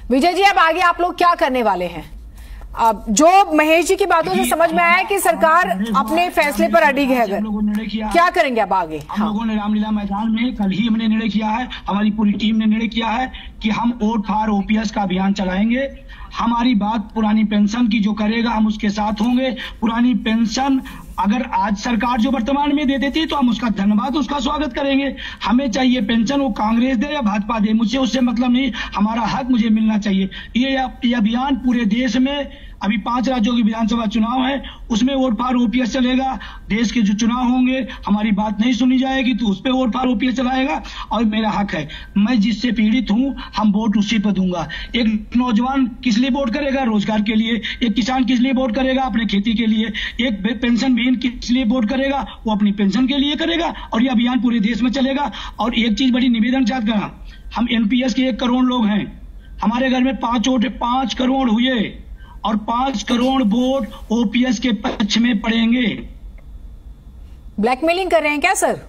विजय जी, अब आगे आप लोग क्या करने वाले हैं? अब जो महेश जी की बातों से समझ में आया कि सरकार अपने फैसले पर अडिग है, अगर क्या करेंगे अब आगे? हम लोगों ने रामलीला मैदान में कल ही हमने निर्णय किया है, हमारी पूरी टीम ने निर्णय किया है कि हम वोट फॉर ओपीएस का अभियान चलाएंगे। हमारी बात पुरानी पेंशन की जो करेगा हम उसके साथ होंगे। पुरानी पेंशन अगर आज सरकार जो वर्तमान में दे देती तो हम उसका धन्यवाद, उसका स्वागत करेंगे। हमें चाहिए पेंशन, वो कांग्रेस दे या भाजपा दे, मुझे उससे मतलब नहीं, हमारा हक मुझे मिलना चाहिए। ये अभियान पूरे देश में, अभी 5 राज्यों की विधानसभा चुनाव है, उसमें वोट फॉर ओपीएस चलेगा। देश के जो चुनाव होंगे हमारी बात नहीं सुनी जाएगी तो उस पर वोट फॉर ओपीएस चलाएगा। और मेरा हक है, मैं जिससे पीड़ित हूं हम वोट उसी पर दूंगा। एक नौजवान किस लिए वोट करेगा? रोजगार के लिए। एक किसान किस लिए वोट करेगा? अपने खेती के लिए। एक पेंशन विहीन किस लिए वोट करेगा? वो अपनी पेंशन के लिए करेगा। और ये अभियान पूरे देश में चलेगा। और एक चीज बड़ी निवेदन चाहता हूं, हम एनपीएस के 1 करोड़ लोग हैं, हमारे घर में 5 करोड़ हुए और 5 करोड़ वोट ओपीएस के पक्ष में पड़ेंगे। ब्लैकमेलिंग कर रहे हैं क्या सर?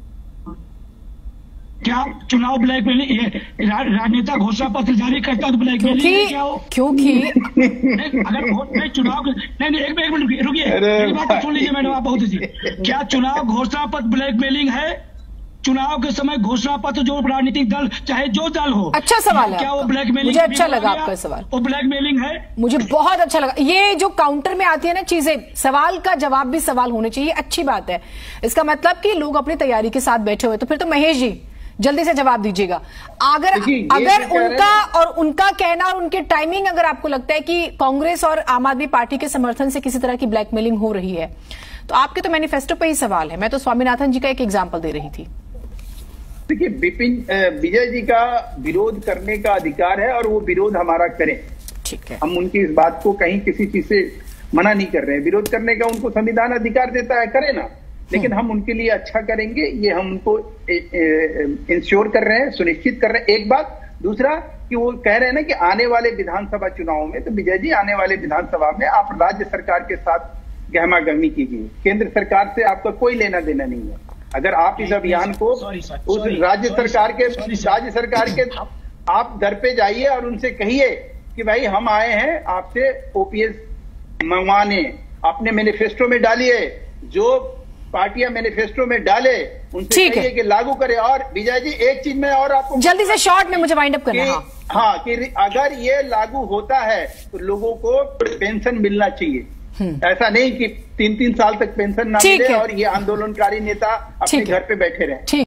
क्या चुनाव ब्लैकमेलिंग? राजनेता घोषणा पत्र जारी करता तो ब्लैकमेलिंग क्या हो? क्योंकि अगर नहीं चुनाव नहीं एक मिनट रुकिए, मेरी बात सुन लीजिए मैडम, आप बहुत अच्छी। क्या चुनाव घोषणा पत्र ब्लैकमेलिंग है? चुनाव के समय घोषणा पत्र जो राजनीतिक दल चाहे जो दल हो, अच्छा सवाल है, क्या वो ब्लैकमेलिंग? मुझे अच्छा लगा आपका सवाल, वो ब्लैकमेलिंग है। मुझे बहुत अच्छा लगा। ये जो काउंटर में आती है ना चीजें, सवाल का जवाब भी सवाल होने चाहिए, अच्छी बात है। इसका मतलब कि लोग अपनी तैयारी के साथ बैठे हुए। तो फिर तो महेश जी जल्दी से जवाब दीजिएगा। अगर उनका और उनका कहना और उनकी टाइमिंग, अगर आपको लगता है कि कांग्रेस और आम आदमी पार्टी के समर्थन से किसी तरह की ब्लैकमेलिंग हो रही है, तो आपके तो मैनिफेस्टो पे ही सवाल है। मैं तो स्वामीनाथन जी का एक एग्जाम्पल दे रही थी। देखिए, विजय जी का विरोध करने का अधिकार है और वो विरोध हमारा करें, ठीक है। हम उनकी इस बात को कहीं किसी चीज से मना नहीं कर रहे हैं। विरोध करने का उनको संविधान अधिकार देता है, करे ना, लेकिन हम उनके लिए अच्छा करेंगे, ये हम उनको इंश्योर कर रहे हैं, सुनिश्चित कर रहे हैं। एक बात। दूसरा कि वो कह रहे हैं ना कि आने वाले विधानसभा चुनाव में, तो विजय जी आने वाले विधानसभा में आप राज्य सरकार के साथ गहमा गहमी कीजिए। केंद्र सरकार से आपका कोई लेना देना नहीं है। अगर आप इस अभियान को उस राज्य सरकार के आप घर पे जाइए और उनसे कहिए कि भाई हम आए हैं आपसे ओपीएस मंगवाने, अपने मैनिफेस्टो में डालिए, जो पार्टियां मैनिफेस्टो में डाले उनसे कहिए कि लागू करें। और विजय जी एक चीज में और आपको जल्दी से शॉर्ट में मुझे वाइंड अप करना है। हाँ, कि अगर ये लागू होता है तो लोगों को पेंशन मिलना चाहिए। ऐसा नहीं कि 3-3 साल तक पेंशन ना मिले और ये आंदोलनकारी नेता अपने घर पे बैठे रहे।